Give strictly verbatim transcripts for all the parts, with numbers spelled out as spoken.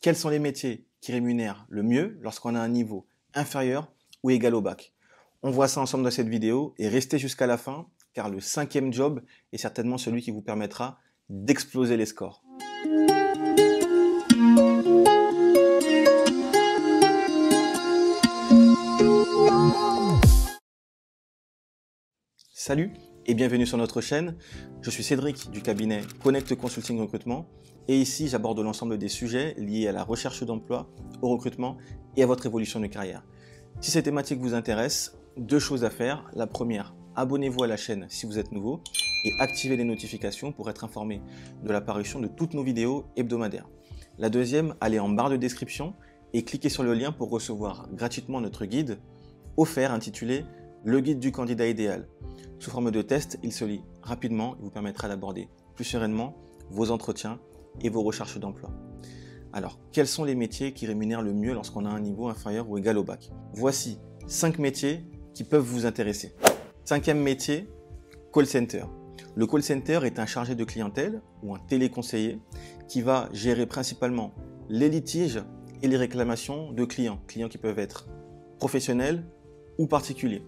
quels sont les métiers qui rémunèrent le mieux lorsqu'on a un niveau inférieur ou égal au bac? On voit ça ensemble dans cette vidéo et restez jusqu'à la fin car le cinquième job est certainement celui qui vous permettra d'exploser les scores. Salut et bienvenue sur notre chaîne. Je suis Cédric du cabinet Connect Consulting Recrutement et ici j'aborde l'ensemble des sujets liés à la recherche d'emploi, au recrutement et à votre évolution de carrière. Si ces thématiques vous intéressent, deux choses à faire. La première, abonnez-vous à la chaîne si vous êtes nouveau et activez les notifications pour être informé de l'apparition de toutes nos vidéos hebdomadaires. La deuxième, allez en barre de description et cliquez sur le lien pour recevoir gratuitement notre guide offert intitulé « Le guide du candidat idéal ». Sous forme de test, il se lit rapidement et vous permettra d'aborder plus sereinement vos entretiens et vos recherches d'emploi. Alors, quels sont les métiers qui rémunèrent le mieux lorsqu'on a un niveau inférieur ou égal au bac? Voici cinq métiers qui peuvent vous intéresser. Cinquième métier, call center. Le call center est un chargé de clientèle ou un téléconseiller qui va gérer principalement les litiges et les réclamations de clients, clients qui peuvent être professionnels ou particuliers.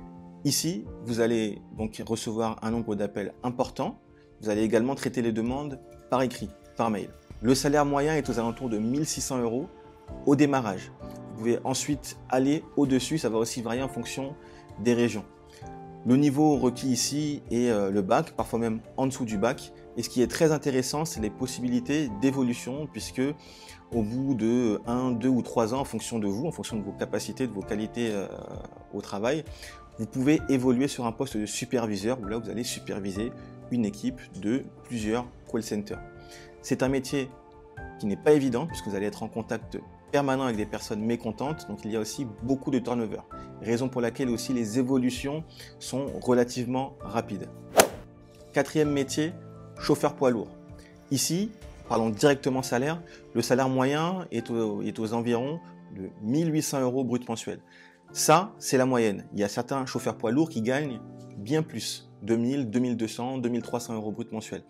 Ici, vous allez donc recevoir un nombre d'appels important. Vous allez également traiter les demandes par écrit, par mail. Le salaire moyen est aux alentours de mille six cents euros au démarrage. Vous pouvez ensuite aller au-dessus, ça va aussi varier en fonction des régions. Le niveau requis ici est le bac, parfois même en dessous du bac. Et ce qui est très intéressant, c'est les possibilités d'évolution, puisque au bout de un, deux ou trois ans, en fonction de vous, en fonction de vos capacités, de vos qualités euh, au travail, vous pouvez évoluer sur un poste de superviseur, où là vous allez superviser une équipe de plusieurs call centers. C'est un métier qui n'est pas évident, puisque vous allez être en contact permanent avec des personnes mécontentes, donc il y a aussi beaucoup de turnover, raison pour laquelle aussi les évolutions sont relativement rapides. Quatrième métier, chauffeur poids lourd. Ici, parlons directement salaire, le salaire moyen est, au, est aux environs de mille huit cents euros brut mensuel. Ça, c'est la moyenne. Il y a certains chauffeurs poids lourds qui gagnent bien plus, deux mille, deux mille deux cents, deux mille trois cents euros brut mensuel.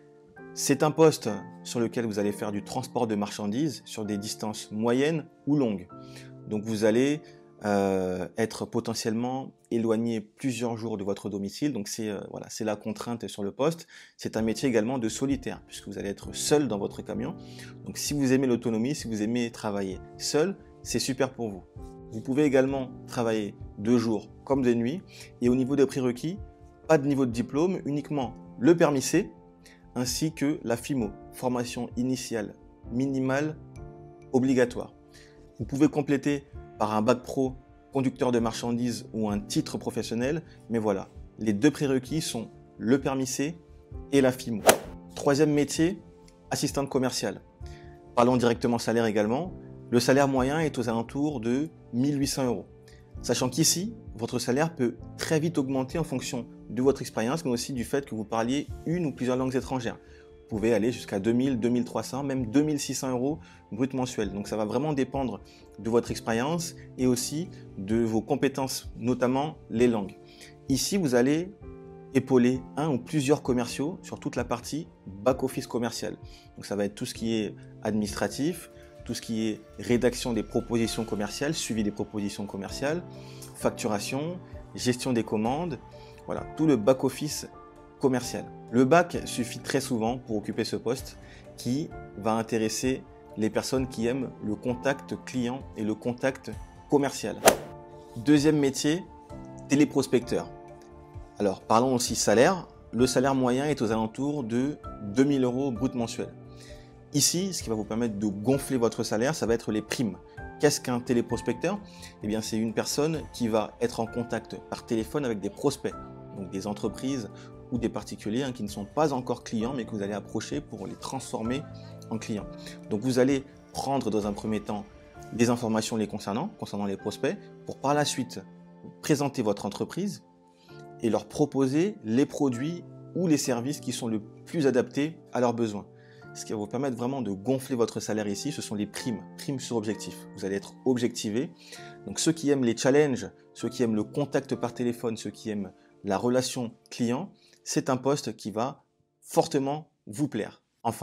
C'est un poste sur lequel vous allez faire du transport de marchandises sur des distances moyennes ou longues. Donc vous allez euh, être potentiellement éloigné plusieurs jours de votre domicile. Donc c'est euh, voilà, c'est la contrainte sur le poste. C'est un métier également de solitaire puisque vous allez être seul dans votre camion. Donc si vous aimez l'autonomie, si vous aimez travailler seul, c'est super pour vous. Vous pouvez également travailler de jour comme de nuit. Et au niveau des prérequis, pas de niveau de diplôme, uniquement le permis C, ainsi que la F I M O, formation initiale minimale obligatoire. Vous pouvez compléter par un bac pro conducteur de marchandises ou un titre professionnel, mais voilà, les deux prérequis sont le permis C et la F I M O. Troisième métier, assistante commerciale. Parlons directement salaire également. Le salaire moyen est aux alentours de mille huit cents euros. Sachant qu'ici, votre salaire peut très vite augmenter en fonction de votre expérience, mais aussi du fait que vous parliez une ou plusieurs langues étrangères. Vous pouvez aller jusqu'à deux mille, deux mille trois cents, même deux mille six cents euros brut mensuel. Donc ça va vraiment dépendre de votre expérience et aussi de vos compétences, notamment les langues. Ici, vous allez épauler un ou plusieurs commerciaux sur toute la partie back-office commercial. Donc ça va être tout ce qui est administratif, tout ce qui est rédaction des propositions commerciales, suivi des propositions commerciales, facturation, gestion des commandes, voilà, tout le back-office commercial. Le bac suffit très souvent pour occuper ce poste qui va intéresser les personnes qui aiment le contact client et le contact commercial. Deuxième métier, téléprospecteur. Alors, parlons aussi salaire. Le salaire moyen est aux alentours de deux mille euros brut mensuel. Ici, ce qui va vous permettre de gonfler votre salaire, ça va être les primes. Qu'est-ce qu'un téléprospecteur? Eh bien, c'est une personne qui va être en contact par téléphone avec des prospects, donc des entreprises ou des particuliers hein, qui ne sont pas encore clients, mais que vous allez approcher pour les transformer en clients. Donc, vous allez prendre dans un premier temps des informations les concernant, concernant les prospects, pour par la suite présenter votre entreprise et leur proposer les produits ou les services qui sont le plus adaptés à leurs besoins. Ce qui va vous permettre vraiment de gonfler votre salaire ici, ce sont les primes, primes sur objectif. Vous allez être objectivé. Donc ceux qui aiment les challenges, ceux qui aiment le contact par téléphone, ceux qui aiment la relation client, c'est un poste qui va fortement vous plaire. Enfin,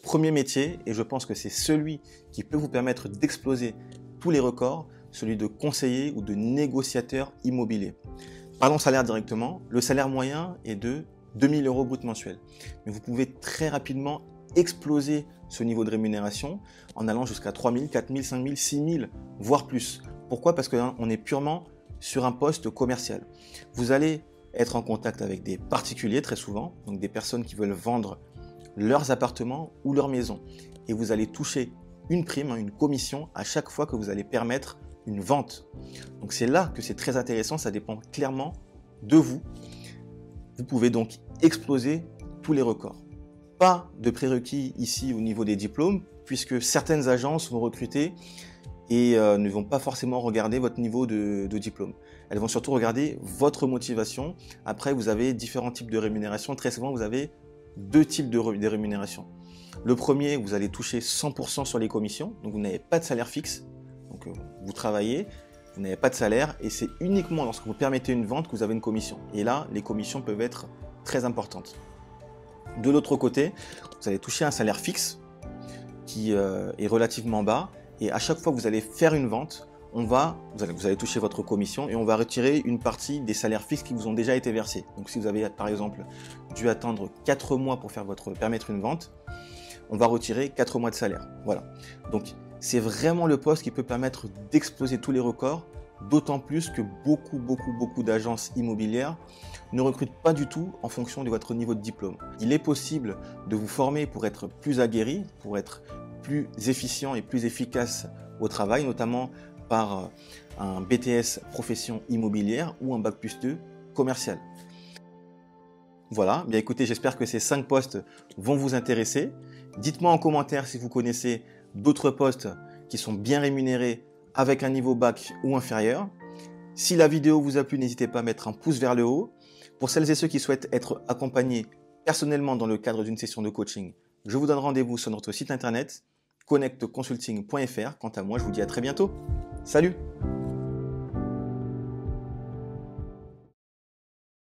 premier métier, et je pense que c'est celui qui peut vous permettre d'exploser tous les records, celui de conseiller ou de négociateur immobilier. Parlons salaire directement. Le salaire moyen est de deux mille euros brut mensuel. Mais vous pouvez très rapidement exploser ce niveau de rémunération en allant jusqu'à trois mille, quatre mille, cinq mille, six mille, voire plus. Pourquoi? Parce qu'on est purement sur un poste commercial. Vous allez être en contact avec des particuliers très souvent, donc des personnes qui veulent vendre leurs appartements ou leurs maisons. Et vous allez toucher une prime, une commission à chaque fois que vous allez permettre une vente. Donc c'est là que c'est très intéressant, ça dépend clairement de vous. Vous pouvez donc exploser tous les records. Pas de prérequis ici au niveau des diplômes, puisque certaines agences vont recruter et euh, ne vont pas forcément regarder votre niveau de, de diplôme. Elles vont surtout regarder votre motivation. Après, vous avez différents types de rémunération. Très souvent, vous avez deux types de, de rémunération. Le premier, vous allez toucher cent pour cent sur les commissions, donc vous n'avez pas de salaire fixe. Donc euh, vous travaillez, vous n'avez pas de salaire et c'est uniquement lorsque vous permettez une vente que vous avez une commission. Et là, les commissions peuvent être très importantes. De l'autre côté, vous allez toucher un salaire fixe qui euh, est relativement bas et à chaque fois que vous allez faire une vente, on va, vous, allez, vous allez toucher votre commission et on va retirer une partie des salaires fixes qui vous ont déjà été versés. Donc si vous avez par exemple dû attendre quatre mois pour faire votre, permettre une vente, on va retirer quatre mois de salaire. Voilà. Donc c'est vraiment le poste qui peut permettre d'exploser tous les records, d'autant plus que beaucoup, beaucoup, beaucoup d'agences immobilières ne recrutent pas du tout en fonction de votre niveau de diplôme. Il est possible de vous former pour être plus aguerri, pour être plus efficient et plus efficace au travail, notamment par un B T S profession immobilière ou un bac plus deux commercial. Voilà, bien écoutez, j'espère que ces cinq postes vont vous intéresser. Dites-moi en commentaire si vous connaissez d'autres postes qui sont bien rémunérés avec un niveau bac ou inférieur. Si la vidéo vous a plu, n'hésitez pas à mettre un pouce vers le haut. Pour celles et ceux qui souhaitent être accompagnés personnellement dans le cadre d'une session de coaching, je vous donne rendez-vous sur notre site internet connect consulting point F R. Quant à moi, je vous dis à très bientôt. Salut!